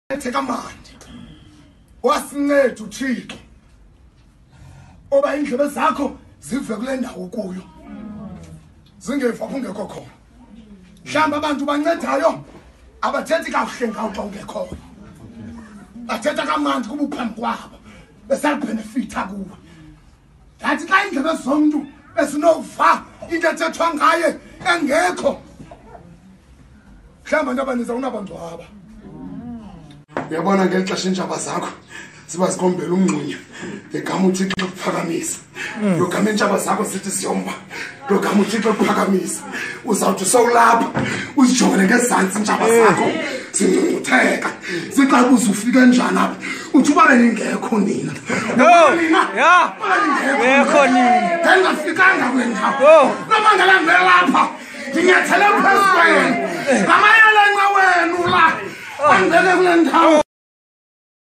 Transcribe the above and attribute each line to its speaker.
Speaker 1: Theka manje wasinceda uThixo oba indlebe zakho zive kule ndawo kuyo zingeva kungekho khona mhlamba abantu bancedayo abathethi kahle ngawo xa ungekho bathetha kamandi kuba uphambi kwabo besalbenefita kuwe yathi xa indlebe zomuntu esinova into ethethwa ngaye engekho mhlamba nabaniza unabangcwaba uyabona ngelixesha injaba zakho siba sikhombela umngxunya egama uThixo ukuphakamisa lo gama injaba zakho sithi siyomba lo gama uThixo ukuphakamisa uzawuthi sowulapha uzijongele ngezantsi injaba zakho singcutheka sixa kuzufika njani apha uthi uba beningekho nina
Speaker 2: ngekho nina
Speaker 1: ngingafikanga kule ndawo noma ngelapha ndinyathele phezu kwenu ngamayele nca wenu la angeke kule ndawo